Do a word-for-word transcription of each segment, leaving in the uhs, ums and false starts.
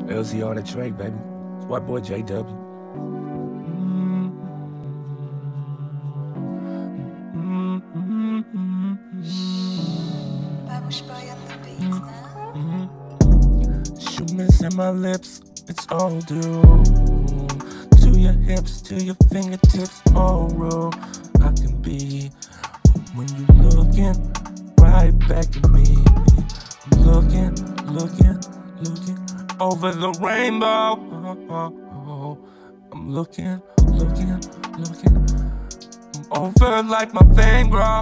L Z R on the track, baby. It's white boy J W. Shootings in my lips, it's all due to your hips, to your fingertips, all real. I can be when you looking right back at me. Looking, looking, looking over the rainbow. I'm looking, looking, looking. I'm over like my fame grow.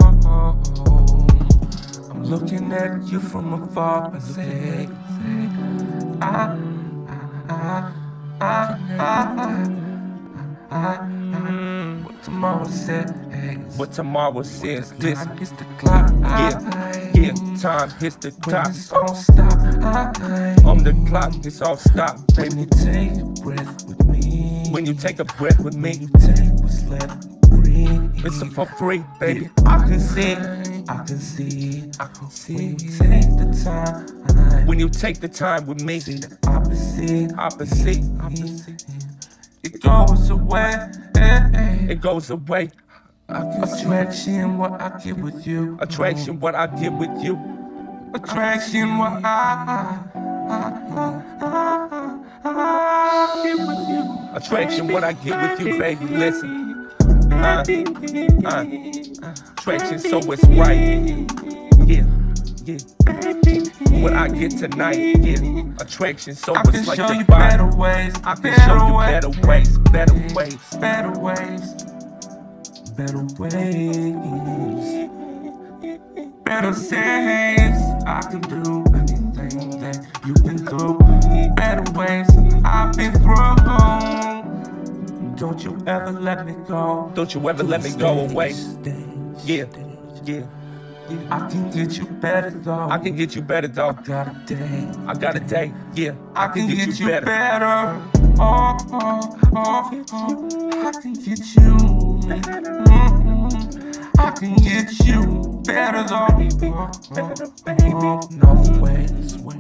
I'm looking at you from afar and say, I, I, I, I, I, I. What tomorrow says, what tomorrow says, this is the clock. Yeah, yeah, time hits the clock. It's all stop. On the clock, it's all stop. When you take a breath with me, when you take a breath with me, you take what's left free. It's for free, baby. I can see, I can see, I can see. When you take the time, when you take the time with me, see the opposite, opposite, opposite. It goes away, it goes away. Attraction, what I get with you. Attraction, what I get with you. Attraction, what I, I, I, I get with you. Attraction, what I get with you, baby. Listen, uh, uh, attraction, so it's right. Yeah, yeah. What I get tonight, yeah. Attraction, so I it's like the better ways. I can show you better ways, better ways, better ways. Better ways, better saves. I can do anything that you've been through. Better ways I've been through. Don't you ever let me go. Don't you ever let me go away. Yeah, yeah. I can get you better though. I can get you better though. I got a day. I got a day. Yeah, I can get you better. Oh, oh, oh, oh. I can get you. Mm-hmm. I can get you better though. Better, baby. No way, this way.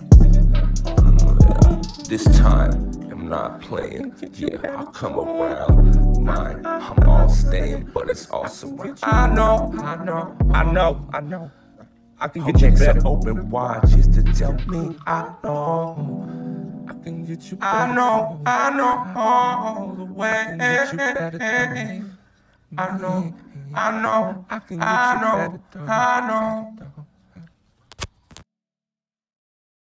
This time, I'm not playing. Yeah, I'll come around. Mine, I'm all staying, but it's also I know, I know, I know, I know. I can get you better. Open wide just to tell me I know. I can get you better. I know, I know all the way. I can get you better. I know, I know, I can get you better. I know.